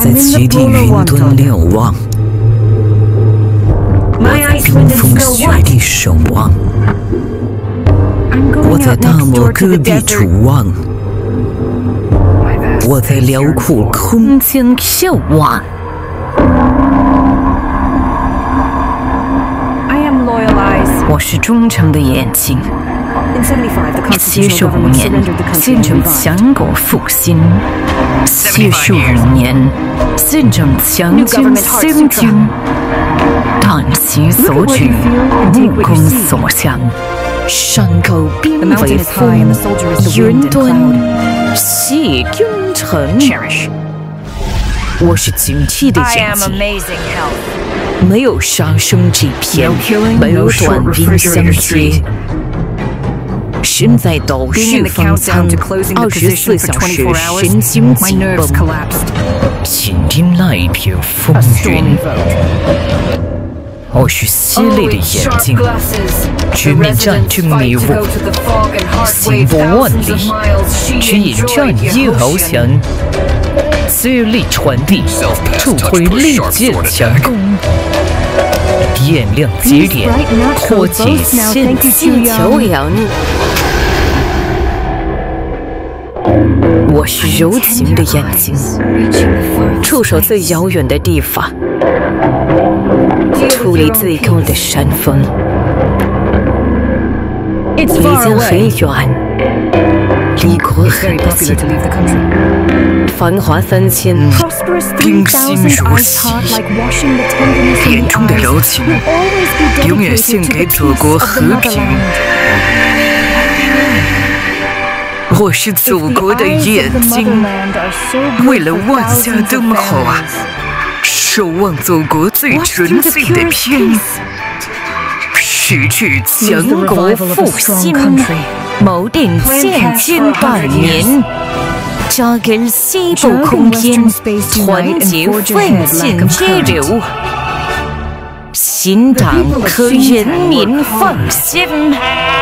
在极地云端瞭望，我在冰封雪地守望，我在大漠戈壁主望，我在辽阔空间眺望。我是忠诚的眼睛。75年，见证强国复兴；75年，见证强军兴军。旦夕所举，目光所向，山高边为峰，云端系君臣。我是警惕的眼睛。没有杀生这片，没有短兵相接。身在岛屿方舱，24小时神经紧绷，请听那一片风云。我是犀利的眼睛，全面战争迷雾，行不万里，指引战役翱翔，接力传递，助推利剑强攻。点亮节点，扩解线性桥梁。我是柔情的眼睛，触手最遥远的地方，矗立最高的山峰。离家很远，离国很近，繁华3000，冰心如洗，眼中的柔情，永远献给祖国和平。我是祖国的眼睛，为了万家灯火，守望祖国最纯净的片，矢志强国复兴，谋定建军2年，扎根西部空间，团结奋进支流，新党可人民放心。